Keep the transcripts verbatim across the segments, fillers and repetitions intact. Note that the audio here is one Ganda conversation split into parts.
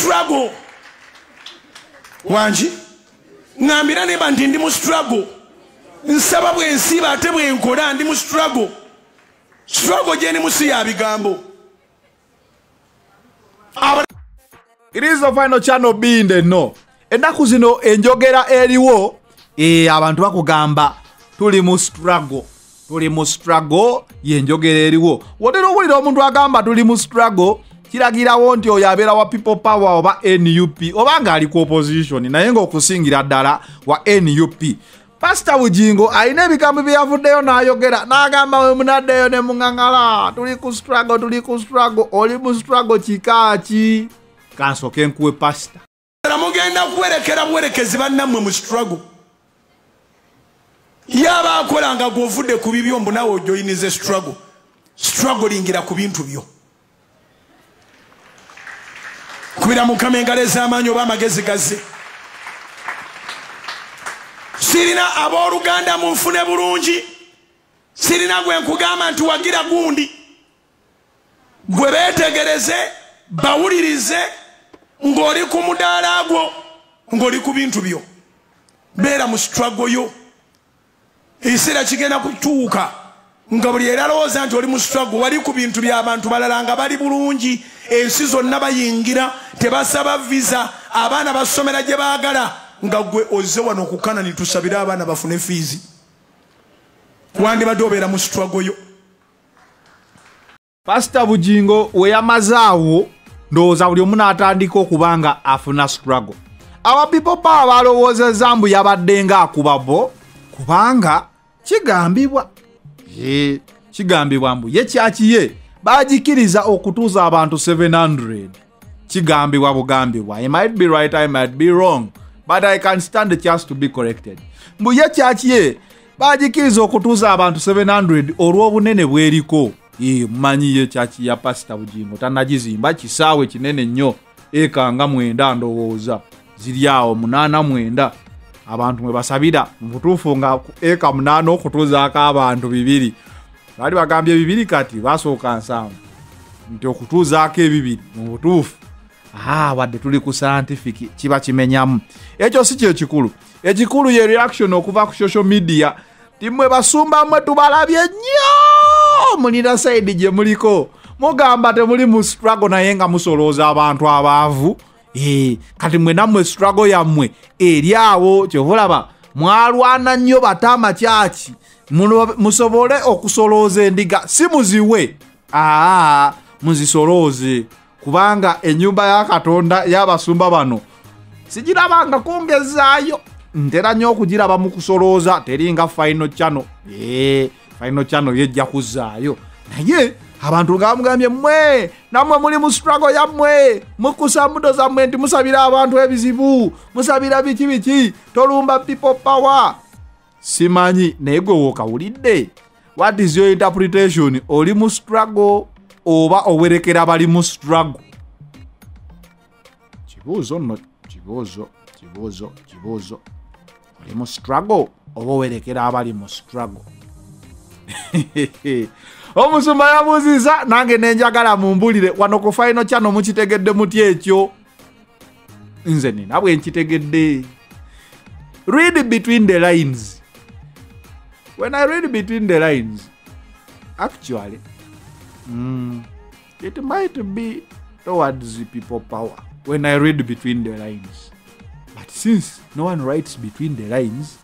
struggle wanji ngambira ne bandi ndi mu struggle nsaba bwe nsiba ate bwe nkola ndi mu struggle struggle je ni musi ya bigambo. It is the final channel being the no endaku zino enjogera eriwo eh abantu bakugamba tuli mu struggle tuli mu struggle yenjogera eriwo wotero obulira omuntu agamba tuli mu struggle kiragirawo nti oyo abeera wa people power oba N U P oba nga ali ku opposition naye ng'okusingira ddala wa N U P. Pastor Bujingo alina ebigambo byeyavuddeyo n'ayogera n'agamba we munaddeyo ne muŋŋaŋala tuli ku struggle tuli ku struggle oli mu struggle kikaaki kansoke nkuwe pastor mugenda kuwerekera buwerekezi bannammwe mu struggle yaba akolanga gwovudde ku bibyo mbu nawe ojoyinize struggle strugglingira ku bintu byo kubira mukama engalo ez'amaanyi oba amagezi gazze sirina abooluganda munfune bulungi sirina gwe nkugamba nti wagira gundi gwe beetegereze bawulirize ng'oli ku mudaala gwo ng'oli ku bintu byo beera mu struggle yo ekiseera kigenda kutuuka nga buli era alowooza nti oli mu struggle wali ku bintu by'abantu balala nga bali bulungi ensi zonna bayingira tebasaba visa abaana basomera gye baagala nga gwe ozze wano okukana nitusabire abaana bafune fiizi wandibadde obeera mu struggle yo. Pastor Bujingo we yamazaawo ndowooza buli omu n'atandika okuba nga afuna struggle. Aba people power balowoozezza mbu yabadde nga akuba bo kubanga kigambibwa ye kigambibwa mbu ye kyaki ye baagikiriza okutuuza abantu seven hundred kigambibwa bugambibwa. I might be right, I might be wrong, but I can stand the chance to be corrected. Mbu ye kyaki ye baagikiriza okutuuza abantu seven hundred olw'obunene bweriko. Ye mmanyi ye kyaki ya Pastor Bujingo tannagizimba kisaawe kinene nnyo eka nga mwenda ndowooza ziri awo munaana mwenda abantu mwe basabira mu butuufu nga eka munaana okutuuzaako abantu bibiri baali bagambye bibiri kati basooka nsanvu nti okutuuzaako ebibiri mu butuufu ah wadde tuli ku scientific kiba kimenyamu ekyo si kye kikulu. Ekikulu ye reaction okuva ku social media timwe basumba mwe tubalabye nnyo mulina side gye muliko mugamba temuli mu struggle naye nga musolooza abantu abaavu eh kati mwe nammwe struggle yammwe eri awo kyovulaba mwalwana nnyo batama kyaki musobole okusolooza endiga si muziwe aa muzisolooze kubanga ennyumba ya Katonda y'abasumba bano sigirabanga kongezaayo ntera nnyo okugiraba mu kusolooza teringa final channel eh final channel yejja kuzaayo naye abantu nga bamugambye mmwe nammwe muli mu struggle yammwe mukusa mbuto zammwe nti musabira abantu ebizibu musabira biki biki tolumba people power simanyi naye gwe wookawulidde what is your interpretation oli mu struggle oba owerekera bali mu struggle kibuuzo nno kibuuzo kibuuzo kibuuzo oli mu struggle oba owerekera abali mu struggle. Omusumba yabuuziza nange nenjagala mumbulire wano ku final channel mukitegedde muti ekyo nze nina bwe nkitegedde. Read between the lines. When I read between the lines actually mm, it might be towards the people power when I read between the lines, but since no one writes between the lines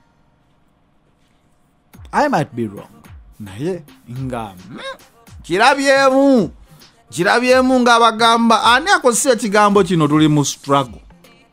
I might be wrong. Naye nga kirabyemu kirabyemu nga bagamba ani akozesa ekigambo kino tuli mu struggle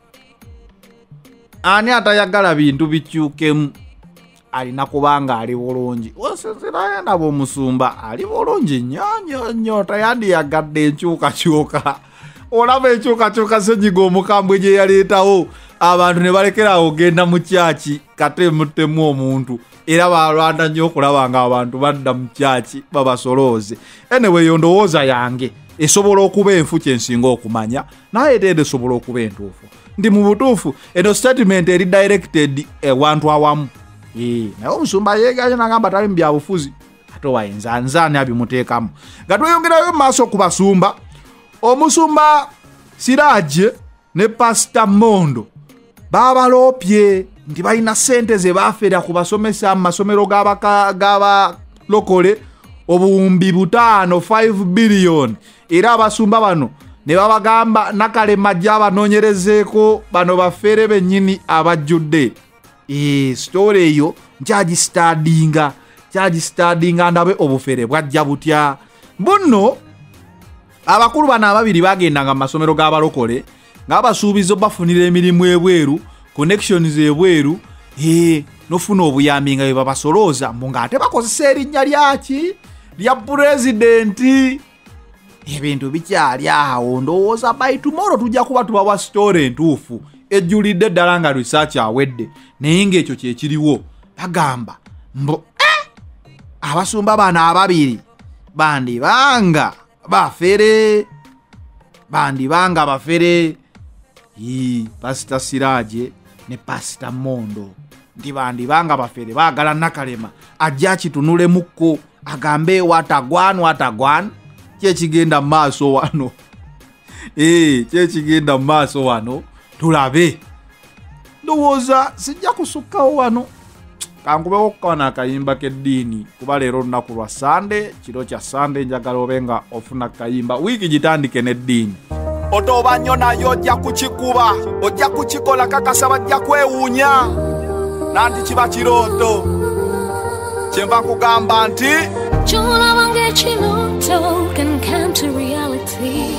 ani atayagala bintu bikyukemu alina kubanga ali bulungi osezerayo nabo omusumba ali bulungi nnyo nnyo tayandiyagadde enkyukakyuka olaba enkyukakyuka senyiga omukambwe gye yaleetawo abantu ne balekerawo ogenda mu kyaki kate muttemu omuntu era balwana nnyo okulaba nga abantu badda mu kyaki babasolooze. Anyway yo ndowooza yange esobola okuba enfu kyensinga okumanya naye ate esobola okuba entuufu ndi mu butuufu eno statement eri directed ewantu awamu eh naye omusumba yeegaanye n'agamba tali mu byabufuzi ate wayinza nzaani abimuteekamu nga tweyongerayo mu maaso ku basumba. Omusumba Siraje ne Pastor Mondo babalopye nti balina sente ze bafera ku basomesa mu masomero gaba lokole obuwumbi butaano five billion era abasumba bano ne babagamba nakale majja banonyerezeeko bano bafere bennyini abajjudde. E story eyo njaji studyinga njaji studyinga ndabe obufere bwajja butya. Bunno abakulu bana ababiri bagendanga mu masomero g'abalokole ng'abasuubizo bafunira emirimu ebweru connections ebweru eh nofuna obuyambi nga babasoloza munga ate bakozesa erinnya lyaki lya president. Ebintu bikyali awo ndowooza by tomorrow tujja kuba tubawa story entuufu ejjulidde ddala nga research awedde naye ng'ekyo kyekiriwo bagamba mbo eh! abasumba bana ababiri bandi banga bafere bandi banga bafere i Pastor Siraje ne Pastor Mondo ndi bandi banga bafere bagala nakalema ajja kitunule mukko agambe watagwan watagwan kyekigenda maaso wano eh kyekigenda maaso wano tulabe ndowooza sijja kusukkawo wano kankubewo kukwana akayimba k'eddiini kuba leero lunaku lwa Sande kiro kya Sande njagala obenga ofuna kayimba wiiki gitandike n'eddiini. Otoba nnyo nayo ojja kukikuba ojja kukikola kakasa bajja kwewuunya nanti kiba kirooto kyenva nkugamba nti kyolaba ng'ekirooto can come to reality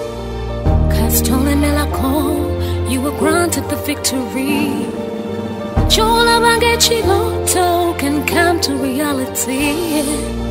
kasitolemerako you were granted the victory. Kyolaba ng'ekirooto can come to reality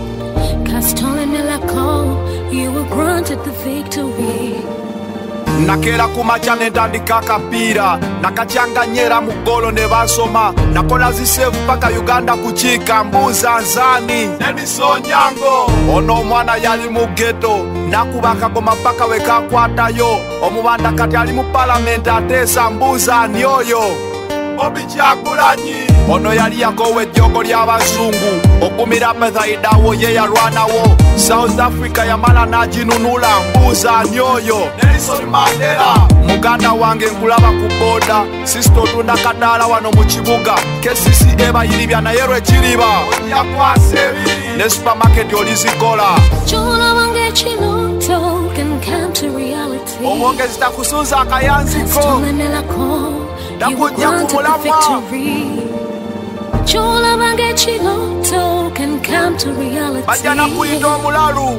kasitolemerako you were granted the victory. nakera kumacha netandika akapiira nakacyanganyera mu golo ne basoma nakola zisevu paka Uganda kuchika mbuza nzani nemisonyango ono omwana yali mu ghetto nakubaka goma paka wekakwatayo omubanda kati ali mu parliament atesa mbuza nyoyo obichakulanyi ono yali yakowe ejjogo ly'abazungu okumira methaidawo ye yalwanawo South Africa yamala najinunula mbuza nyoyo Nelson Mandela muganda wange nkulaba ku boda sisto tunda kadala wano mu kibuga K C C E bayiribya naye lwekiriba yakwasebi ne supermarket olizikola kyolaba ng'ekirooto can come to reality omwongezi takusuza akayanziko nakujja kumulamwa kyolaba ng'ekirooto can come to reality bajja nakuyita omulalu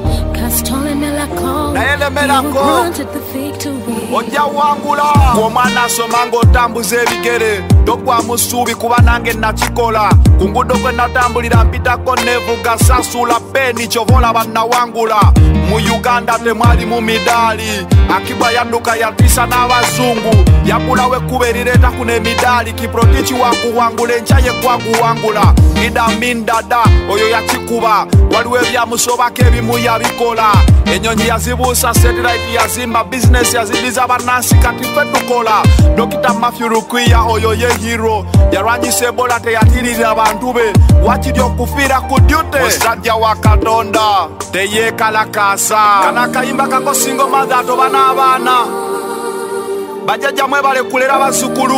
naye lemerako ojja wangula omwana asoma ng'otambuza ebigere togwa mu ssuubi kuba nange nakikola ku ngudo kwe natambulira mpitako nevuga sasula beni kyovola bannawangula mu Uganda temwali mu midaali Akiba yanduka yatisa n'abazungu yakulawo ekkuba erireeta kuno emidaali kiprotiki wakuwangula enkya ye kwakuwangula Idamin Dada oyo yakikuba waliwo ebyamusobako ebimu yabikola ennyonyi yazibuusa satellite yazimba bizinesi yazidiza bannansi kati ffe tukola Dokita Matthew Rukwiya oyo ye hero yalwanyisa Ebola teyatirira abantu be wakiri okufiira ku dyute musajja wa Katonda teyeekalakasa kana kayimba kako single mother toba n'abaana bajjajja mwebale kulera bazzukulu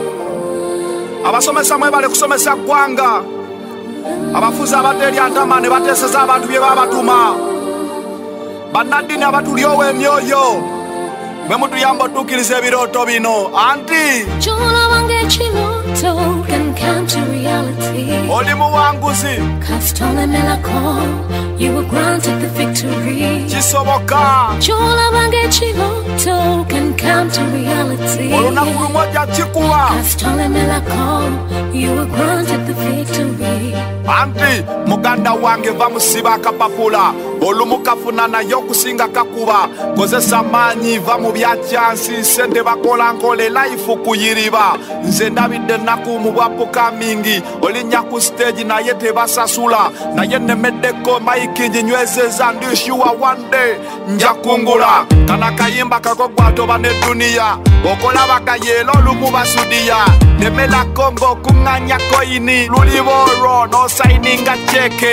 abasomesa mwebale kusomesa ggwanga abafuzi abateerya ntama ne bateeseza abantu bye babatuma bannaddiini abatulyowa emyoyo mwe mutuyamba otuukiriza ebirooto bino anti kyolaba ng'ekirooto can come to reality oli muwanguzi kasitolemerako you were granted the victory kisoboka kyolaba ng'ekirooto can come to reality olunaku lumu ojja kikuba kasitolemerako you were granted the victory anti muganda wange va musiba akapapula olumu kafuna naye okusinga kakuba kozesa maanyi va mu byakyansi sente bakola nkole life kuyiriba nze ndabidde ennaku mu bwapuka mingi olinnya ku stage naye tebasasula naye nemeddeko maiki njinywezeza ndishuwa one day nja kungula kana kayimba kako gwatoba ne duniya okolabaka yeelo olumu basudiya temela kongo kuŋŋanya koyini luliboro nosaininga cheke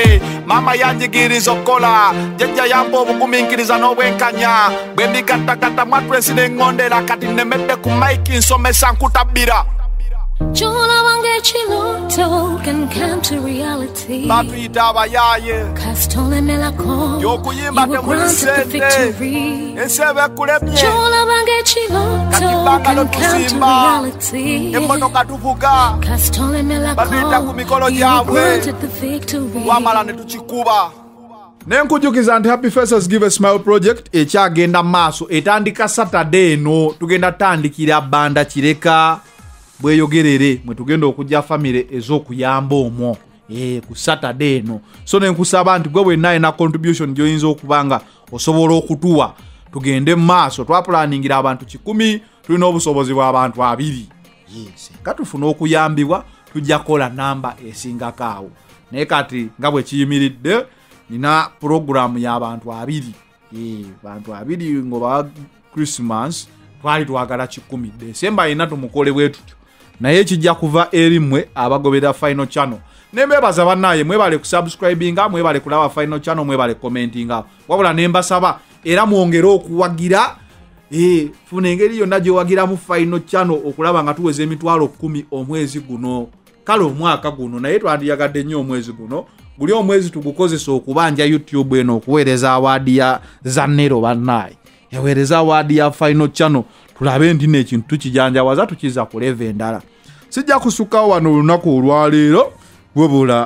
mama yanjigiriza okola jjajja yamba obugumiikiriza n'obwenkanya bwe ndigattagatta mwatwesi n'eŋŋondera kati nemedde ku maiki nsomesa nkutabbira Chola wange chiloto can come to reality. batuyita abayaaye Castole melako, y'okuyimba you were granted the victory. ensi eba ekulemye Chola wange chiloto can come to reality. emmotoka tuvuga Castole batuyita ku melako, mikolo you were gyabwe granted the victory. wamala ne tukikuba nenkujukiza nti Happy Faces Give a Smile project ekyagenda maaso etandika Saturday eno tugenda tandikira banda kireka bweyogerere mwe tugenda okujja family ez'okuyamba omwo eh ku Saturday eno so nenkusaba nti gwe wenna ena contribution gyoyinza okubanga osobola okutuwa tugende maaso twapulaningira abantu kikumi tulina obusobozi bw'abantu abiri yes katufuna okuyambibwa tujja kola namba esingako awo naye kati nga bwe kiyimiridde nina program y'abantu abiri eh bantu abiri ngoba Christmas twali twagala kikumi December ina tumukole bwetutyo naye kijja kuva erimwe abagobera Final Channel nembebaza bannaye mwebale ku subscribinga mwebale kulaba Final Channel mwebale commentinga wabula nembasaba era mwongere okuwagira eh funa engeri yonna gye wagira mu Final Channel okulaba nga tuweze emitwalo kumi omwezi guno kale omwaka guno naye twandiyagadde nnyo omwezi guno guli omwezi tugukozesa okubanja YouTube eno okuweereza awaadi ya Zannero bannaye yaweereza awaadi ya Final Channel tulabe ndi n'ekintu tukijanjawaza tukiza ku level endala sijja kusukawo wano olunaku olwaleero webula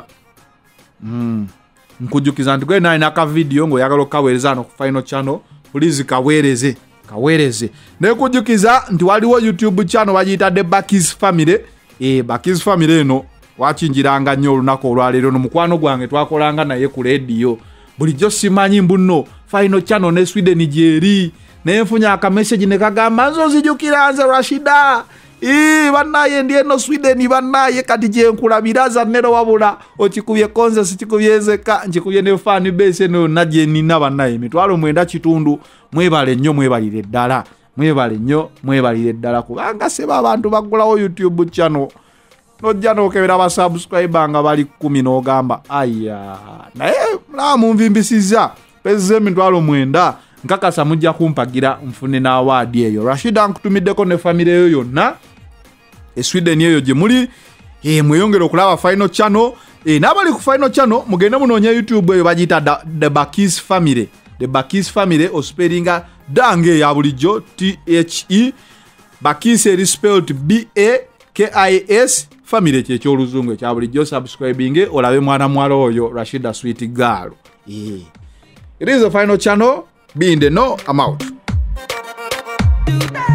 mm. nkujukiza nti gwe naye naka video ng'oyagala okaweereza no ku Final Channel please kaweereze kaweereze nekujukiza nti waliwo YouTube channel bagiyita The Bakis Family eh Bakis Family eno wakinjiranga nnyo olunaku olwaleero no mukwano gwange twakolanga naye ku radio bulijjo simanyi mbuno Final Channel ne Sweden gyeri nenfunya aka message ne kagamba nzo zijukira nze Rashida ee bannaye ndi eno Sweden bannaye kati gye nkulabira Zannero wabula okikubye konze sikikubyezeka nkikubye ne fan base eno naje nina bannaye mitwalo mwenda kitundu mwebale nnyo mwebalire ddala mwebale nnyo mwebalire ddala kubanga seba abantu bagulawo YouTube channel nojja n'okebera ba subscriber nga bali kumi n'ogamba aya naye mulamu nvimbisiza peze emitwalo mwenda nkakasa mujja kumpagira nfune na award eyo Rashida nkutumiddeko ne family eyo yonna e Sweden eyo gye muli e mweyongera okulaba Final Channel e nabali ku Final Channel mugende munonya YouTube eyo bagita The Bakis Family The Bakis Family ospellinga dange ya bulijjo T H E Bakis is spelled B A K I S Family kyekyo oluzungu ekya bulijjo subscribing olabe mwana mwala oyo Rashida Sweet Girl e It is a Final Channel. Being the no, I'm out.